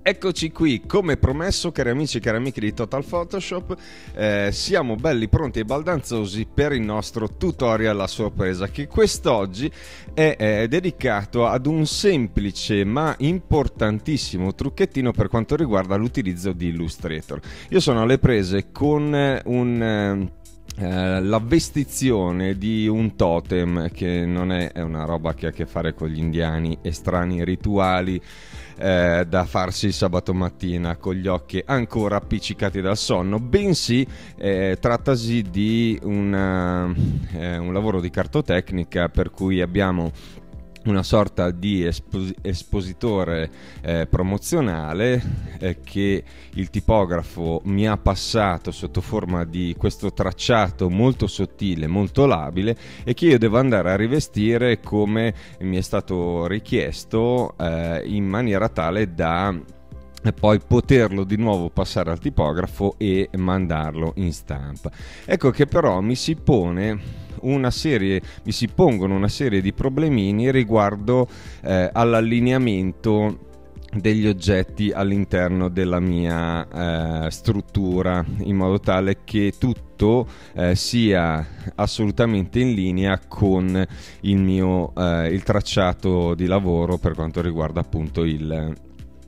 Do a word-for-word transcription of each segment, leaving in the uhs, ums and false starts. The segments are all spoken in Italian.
Eccoci qui, come promesso, cari amici e cari amiche di Total Photoshop, eh, siamo belli pronti e baldanzosi per il nostro tutorial a sorpresa, che quest'oggi è, è dedicato ad un semplice ma importantissimo trucchettino per quanto riguarda l'utilizzo di Illustrator. Io sono alle prese con un... Eh, la vestizione di un totem, che non è, è una roba che ha a che fare con gli indiani e strani rituali eh, da farsi il sabato mattina con gli occhi ancora appiccicati dal sonno, bensì eh, trattasi di una, eh, un lavoro di cartotecnica per cui abbiamo una sorta di espos- espositore eh, promozionale eh, che il tipografo mi ha passato sotto forma di questo tracciato molto sottile, molto labile, e che io devo andare a rivestire come mi è stato richiesto, eh, in maniera tale da e poi poterlo di nuovo passare al tipografo e mandarlo in stampa. Ecco che però mi si pone una serie, mi si pongono una serie di problemini riguardo eh, all'allineamento degli oggetti all'interno della mia eh, struttura, in modo tale che tutto eh, sia assolutamente in linea con il mio eh, il tracciato di lavoro per quanto riguarda appunto il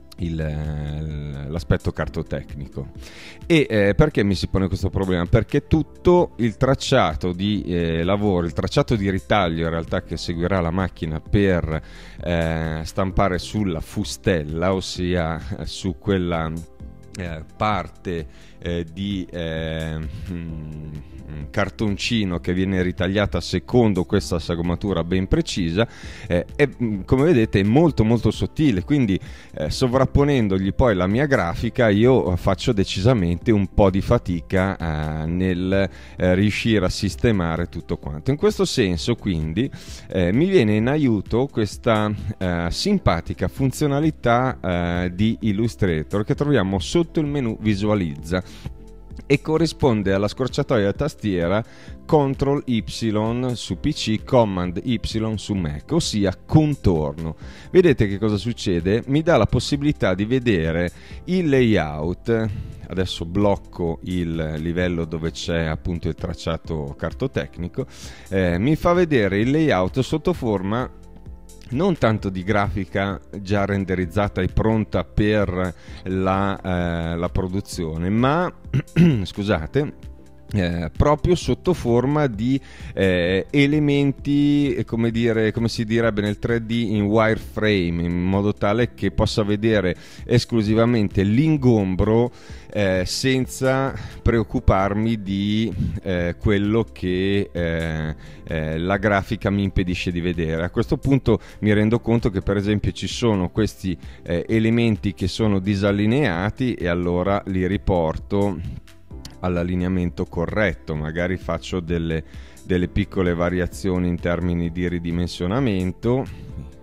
l'aspetto cartotecnico. E eh, perché mi si pone questo problema? Perché tutto il tracciato di eh, lavoro, il tracciato di ritaglio in realtà che seguirà la macchina per eh, stampare sulla fustella, ossia su quella eh, parte eh, di eh, mh, cartoncino che viene ritagliata secondo questa sagomatura ben precisa, eh, è, come vedete, è molto molto sottile, quindi eh, sovrapponendogli poi la mia grafica io faccio decisamente un po' di fatica eh, nel eh, riuscire a sistemare tutto quanto. In questo senso quindi eh, mi viene in aiuto questa eh, simpatica funzionalità eh, di Illustrator che troviamo sotto il menu visualizza e corrisponde alla scorciatoia tastiera control Y su P C, Command Y su Mac, ossia contorno. Vedete che cosa succede? Mi dà la possibilità di vedere il layout. Adesso blocco il livello dove c'è appunto il tracciato cartotecnico, eh, mi fa vedere il layout sotto forma non tanto di grafica già renderizzata e pronta per la, eh, la produzione, ma scusate, Eh, proprio sotto forma di eh, elementi, come dire, come si direbbe nel tre D, in wireframe, in modo tale che possa vedere esclusivamente l'ingombro eh, senza preoccuparmi di eh, quello che eh, eh, la grafica mi impedisce di vedere. A questo punto mi rendo conto che per esempio ci sono questi eh, elementi che sono disallineati e allora li riporto all'allineamento corretto, magari faccio delle, delle piccole variazioni in termini di ridimensionamento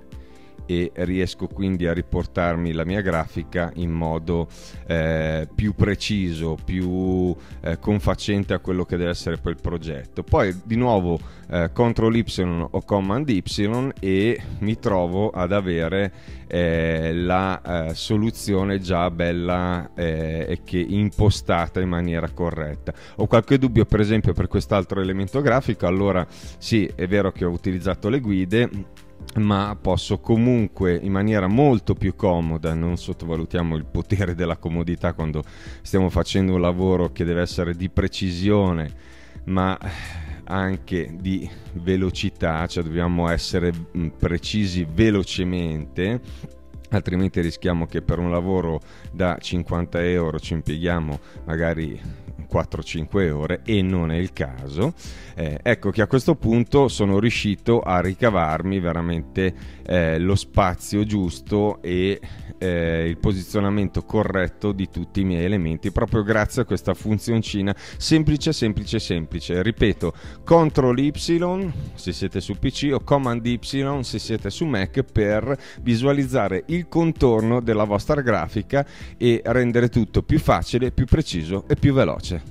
e riesco quindi a riportarmi la mia grafica in modo eh, più preciso, più eh, confacente a quello che deve essere poi il progetto. Poi di nuovo eh, control Y o Command Y e mi trovo ad avere eh, la eh, soluzione già bella eh, e che impostata in maniera corretta. Ho qualche dubbio per esempio per quest'altro elemento grafico, allora sì, è vero che ho utilizzato le guide, ma posso comunque in maniera molto più comoda, non sottovalutiamo il potere della comodità quando stiamo facendo un lavoro che deve essere di precisione ma anche di velocità, cioè dobbiamo essere precisi velocemente, altrimenti rischiamo che per un lavoro da cinquanta euro ci impieghiamo magari quattro cinque ore e non è il caso. Eh, ecco che a questo punto sono riuscito a ricavarmi veramente eh, lo spazio giusto e eh, il posizionamento corretto di tutti i miei elementi proprio grazie a questa funzioncina semplice semplice semplice. Ripeto, control Y se siete su P C o Command Y se siete su Mac per visualizzare il contorno della vostra grafica e rendere tutto più facile, più preciso e più veloce.